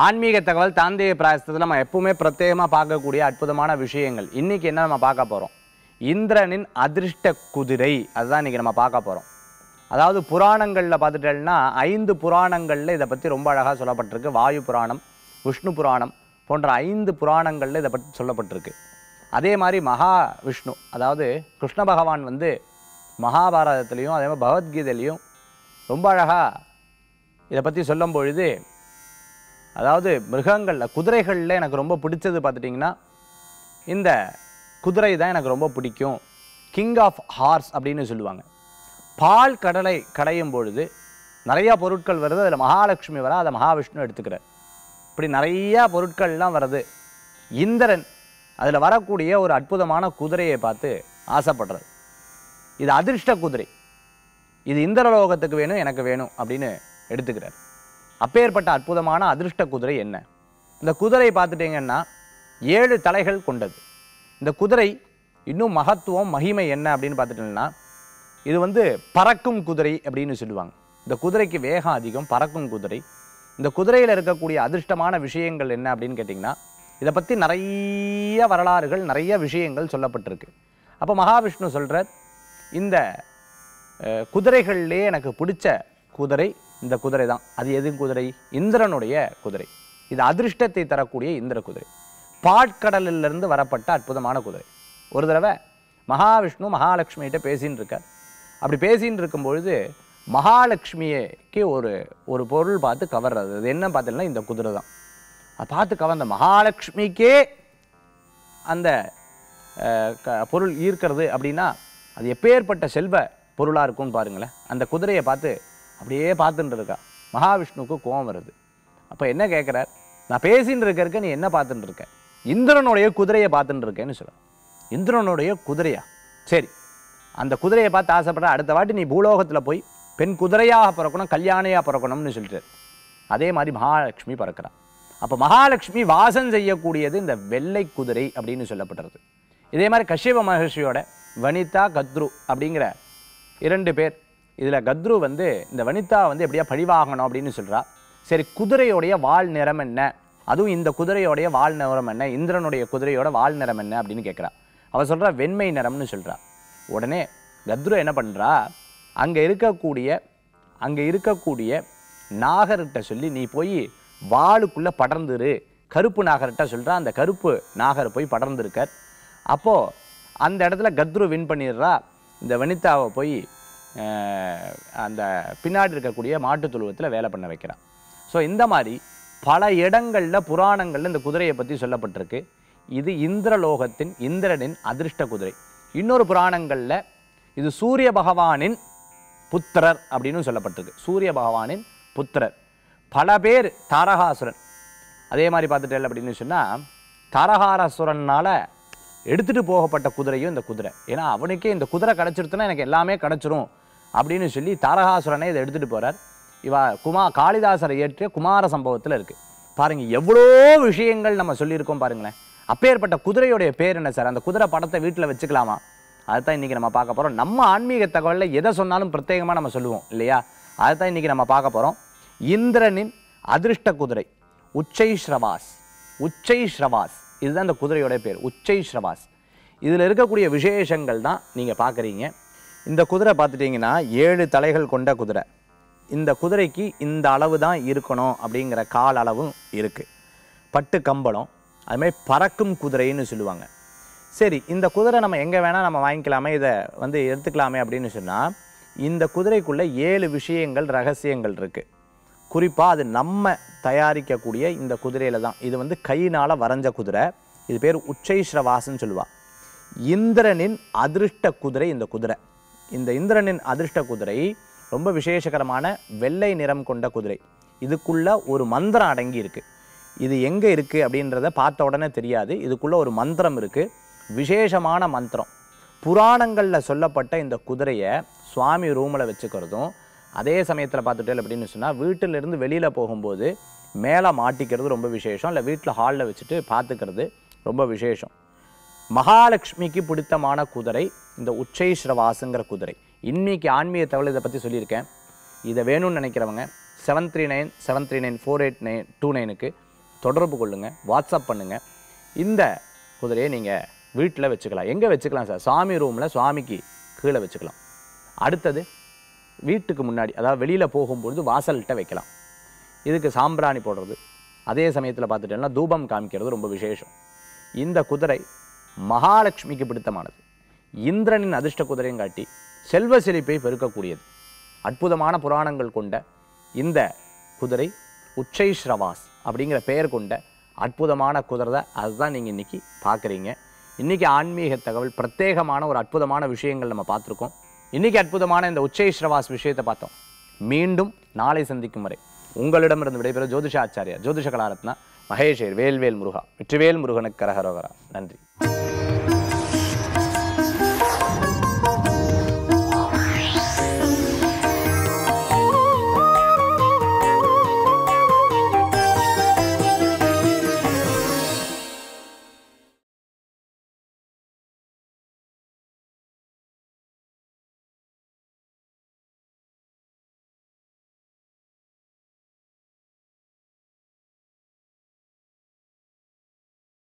ஆன்மீக தகவல் தாந்திரிய பிராயசத்தில் நம்ம எப்பவுமே பிரத்யேகமாக பார்க்கக்கூடிய அற்புதமான விஷயங்கள். இன்னைக்கு என்ன நம்ம பார்க்க போகிறோம்? இந்திரனின் அதிர்ஷ்ட குதிரை, அதுதான் இன்னைக்கு நம்ம பார்க்க போகிறோம். அதாவது புராணங்களில் பார்த்துட்டேன்னா 5 புராணங்களில் இதை பற்றி ரொம்ப அழகாக சொல்லப்பட்டிருக்கு. வாயு புராணம், விஷ்ணு புராணம் போன்ற 5 புராணங்களில் இதை பற்றி சொல்லப்பட்டிருக்கு. அதே மாதிரி மகாவிஷ்ணு, அதாவது கிருஷ்ண பகவான் மகாபாரதத்துலேயும் அதே மாதிரி பகவத்கீதையிலையும் ரொம்ப அழகாக இதை பற்றி சொல்லும் பொழுது, அதாவது மிருகங்களில் குதிரைகளில் எனக்கு ரொம்ப பிடிச்சது பார்த்துட்டிங்கன்னா இந்த குதிரை தான் எனக்கு ரொம்ப பிடிக்கும். கிங் ஆஃப் ஹார்ஸ் அப்படின்னு சொல்லுவாங்க. பால் கடலை கடையும் பொழுது நிறையா பொருட்கள் வருது. அதில் மகாலட்சுமி வர, அதை மகாவிஷ்ணு எடுத்துக்கிறார். இப்படி நிறையா பொருட்கள்லாம் வருது. இந்திரன் அதில் வரக்கூடிய ஒரு அற்புதமான குதிரையை பார்த்து ஆசைப்படுறது. இது அதிர்ஷ்ட குதிரை, இது இந்திரலோகத்துக்கு வேணும், எனக்கு வேணும் அப்படின்னு எடுத்துக்கிறார். அப்பேற்பட்ட அற்புதமான அதிர்ஷ்ட குதிரை என்ன? இந்த குதிரை பார்த்துட்டிங்கன்னா 7 தலைகள் கொண்டது. இந்த குதிரை இன்னும் மகத்துவம் மகிமை என்ன அப்படின்னு பார்த்துட்டிங்கன்னா, இது பறக்கும் குதிரை அப்படின்னு சொல்லுவாங்க. இந்த குதிரைக்கு வேகம் அதிகம், பறக்கும் குதிரை. இந்த குதிரையில் இருக்கக்கூடிய அதிர்ஷ்டமான விஷயங்கள் என்ன அப்படின்னு கேட்டிங்கன்னா, இதை பற்றி நிறைய வரலாறுகள், நிறைய விஷயங்கள் சொல்லப்பட்டிருக்கு. அப்போ மகாவிஷ்ணு சொல்கிறார், இந்த குதிரைகள்லேயே எனக்கு பிடிச்ச குதிரை இந்த குதிரை தான். அது எது குதிரை? இந்திரனுடைய குதிரை. இது அதிர்ஷ்டத்தை தரக்கூடிய இந்திர குதிரை. பாட்கடலிலிருந்து வரப்பட்ட அற்புதமான குதிரை. ஒரு தடவை மகாவிஷ்ணு மகாலட்சுமிகிட்ட பேசின்னு இருக்கார். அப்படி பேசின்னு இருக்கும்பொழுது மகாலட்சுமிக்கு ஒரு பொருள் பார்த்து கவர்றது. அது என்ன பார்த்தீங்கன்னா இந்த குதிரை தான். அதை பார்த்து கவர்ந்த மகாலட்சுமிக்கே அந்த பொருள் ஈர்க்கிறது அப்படின்னா அது எப்பேற்பட்ட செல்வ பொருளாக இருக்கும்னு பாருங்களேன். அந்த குதிரையை பார்த்து அப்படியே பார்த்துட்டு இருக்கா. மகாவிஷ்ணுவுக்கு கோபம் வருது. அப்போ என்ன கேட்குறார்? நான் பேசின்னு இருக்க நீ என்ன பார்த்துட்டு இருக்க? இந்திரனுடைய குதிரையை பார்த்துட்டு இருக்கேன்னு சொல்ல. இந்திரனுடைய குதிரையா? சரி, அந்த குதிரையை பார்த்து ஆசைப்படுற, அடுத்த வாட்டி நீ பூலோகத்தில் போய் பெண் குதிரையாக பிறக்கணும், கல்யாணியாக பிறக்கணும்னு சொல்லிட்டு அதே மாதிரி மகாலட்சுமி பிறக்கிறான். அப்போ மகாலட்சுமி வாசம் செய்யக்கூடியது இந்த வெள்ளை குதிரை அப்படின்னு சொல்லப்படுறது. இதே மாதிரி கஷ்யப மகர்ஷியோட வனிதா கத்ரு அப்படிங்கிற 2 பேர். இதில் கத்ரு இந்த வனிதா எப்படியா பழிவாகணும் அப்படின்னு சொல்கிறா. சரி, குதிரையோடைய வால் நிறம் என்ன? அதுவும் இந்த குதிரையோடைய வால் நிறம் என்ன? இந்திரனுடைய குதிரையோட வால் நிறம் என்ன அப்படின்னு கேட்குறா. அவள் சொல்கிறா வெண்மை நிறம்னு சொல்கிறா. உடனே கத்ரு என்ன பண்ணுறா, அங்கே இருக்கக்கூடிய நாகர்கிட்ட சொல்லி நீ போய் வாளுக்குள்ளே படர்ந்துரு, கருப்பு நாகர்கிட்ட சொல்கிறா. அந்த கருப்பு நாகர் போய் படர்ந்துருக்கார். அப்போது அந்த இடத்துல கத்ரு வின் பண்ணிடுறா. இந்த வனிதாவை போய் அந்த பின்னாடி இருக்கக்கூடிய மாட்டுத் தொழுவத்தில் வேலை பண்ண வைக்கிறான். ஸோ இந்த மாதிரி பல இடங்களில் புராணங்களில் இந்த குதிரையை பற்றி சொல்லப்பட்டிருக்கு. இது இந்திரலோகத்தின் இந்திரனின் அதிர்ஷ்ட குதிரை. இன்னொரு புராணங்களில் இது சூரிய பகவானின் புத்திரர் அப்படின்னு சொல்லப்பட்டிருக்கு. சூரிய பகவானின் புத்திரர். பல பேர் தாரகாசுரன் அதே மாதிரி பார்த்துட்டேன் அப்படின்னு சொன்னால், தாரகாசுரனால் எடுத்துகிட்டு போகப்பட்ட குதிரையும் இந்த குதிரை. ஏன்னா அவனுக்கே இந்த குதிரை கிடச்சிருச்சுன்னா எனக்கு எல்லாமே கிடச்சிரும் அப்படின்னு சொல்லி தாரகாசுரனை இதை எடுத்துகிட்டு போகிறார். காளிதாசரை ஏற்றிய குமார சம்பவத்தில் இருக்குது. பாருங்கள், எவ்வளோ விஷயங்கள் நம்ம சொல்லியிருக்கோம் பாருங்களேன். அப்பேற்பட்ட குதிரையுடைய பேர் என்ன சார்? அந்த குதிரை படத்தை வீட்டில் வச்சுக்கலாமா? அதுதான் இன்றைக்கி நம்ம பார்க்க போகிறோம். நம்ம ஆன்மீக தகவலில் எதை சொன்னாலும் பிரத்யேகமாக நம்ம சொல்லுவோம் இல்லையா? அதுதான் இன்றைக்கி நம்ம பார்க்க போகிறோம். இந்திரனின் அதிர்ஷ்ட குதிரை உச்சை ஸ்ரவாஸ். உச்சை ஸ்ரவாஸ் இதுதான் இந்த குதிரையோட பேர், உச்சை ஸ்ரவாஸ். இதில் இருக்கக்கூடிய விசேஷங்கள் தான் நீங்கள் பார்க்குறீங்க. இந்த குதிரை பார்த்துட்டிங்கன்னா 7 தலைகள் கொண்ட குதிரை. இந்த குதிரைக்கு இந்த அளவு தான் இருக்கணும் அப்படிங்கிற கால் அளவும் இருக்குது. பட்டு கம்பளம், அதுமாதிரி பறக்கும் குதிரைன்னு சொல்லுவாங்க. சரி, இந்த குதிரை நம்ம எங்கே வேணால் நம்ம வாங்கிக்கலாமே, இதை எடுத்துக்கலாமே அப்படின்னு சொன்னால், இந்த குதிரைக்குள்ளே 7 விஷயங்கள், ரகசியங்கள் இருக்குது. குறிப்பாக அது நம்ம தயாரிக்கக்கூடிய இந்த குதிரையில் தான். இது கையினால் வரைஞ்ச குதிரை. இது பேர் உச்சை ஸ்ரவாஸ்ன்னு சொல்லுவாள். இந்திரனின் அதிர்ஷ்ட குதிரை இந்த குதிரை. இந்த இந்திரனின் அதிர்ஷ்ட குதிரை ரொம்ப விசேஷகரமான வெள்ளை நிறம் கொண்ட குதிரை. இதுக்குள்ளே ஒரு மந்திரம் அடங்கி இருக்குது. இது எங்கே இருக்குது அப்படின்றத பார்த்த உடனே தெரியாது. இதுக்குள்ளே ஒரு மந்திரம் இருக்குது, விசேஷமான மந்திரம். புராணங்களில் சொல்லப்பட்ட இந்த குதிரையை சுவாமி ரூமில் வச்சுக்கிறதும், அதே சமயத்தில் பார்த்துட்டேன் அப்படின்னு சொன்னால் வீட்டிலிருந்து வெளியில் போகும்போது மேலே மாட்டிக்கிறது ரொம்ப விசேஷம். இல்லை வீட்டில் ஹாலில் வச்சுட்டு பார்த்துக்கிறது ரொம்ப விசேஷம். மகாலட்சுமிக்கு பிடித்தமான குதிரை இந்த உச்சை ஸ்ரவாசுங்கிற குதிரை. இன்னைக்கு ஆன்மீக தகவல் இதை பற்றி சொல்லியிருக்கேன். இதை வேணும்னு நினைக்கிறவங்க 739 739 4829க்கு தொடர்பு கொள்ளுங்கள், வாட்ஸ்அப் பண்ணுங்கள். இந்த குதிரையை நீங்கள் வீட்டில் வச்சுக்கலாம். எங்கே வச்சுக்கலாம் சார்? சாமி ரூமில் சுவாமிக்கு கீழே வச்சுக்கலாம். அடுத்தது வீட்டுக்கு முன்னாடி, அதாவது வெளியில் போகும்பொழுது வாசல்கிட்ட வைக்கலாம். இதுக்கு சாம்பிராணி போடுறது, அதே சமயத்தில் பார்த்துட்டோம்னா தூபம் காமிக்கிறது ரொம்ப விசேஷம். இந்த குதிரை மகாலட்சுமிக்கு பிடித்தமானது. இந்திரனின் அதிர்ஷ்ட குதிரையும் காட்டி செல்வ செழிப்பை பெருக்கக்கூடியது. அற்புதமான புராணங்கள் கொண்ட இந்த குதிரை உச்சைஸ்ரவாஸ் அப்படிங்கிற பெயர் கொண்ட அற்புதமான குதிரை. அதுதான் நீங்கள் இன்றைக்கி பார்க்குறீங்க. இன்றைக்கி ஆன்மீக தகவல், பிரத்யேகமான ஒரு அற்புதமான விஷயங்கள் நம்ம பார்த்துருக்கோம். இன்றைக்கி அற்புதமான இந்த உச்சைஸ்ரவாஸ் விஷயத்தை பார்த்தோம். மீண்டும் நாளை சந்திக்கும் வரை உங்களிடமிருந்து விடைபெற ஜோதிஷ ஆச்சாரியா ஜோதிஷ கலாரத்னா மகேஷர் வேல்வேல் முருகா. வெற்றிவேல் முருகனுக்கு கரகரோகரா. நன்றி.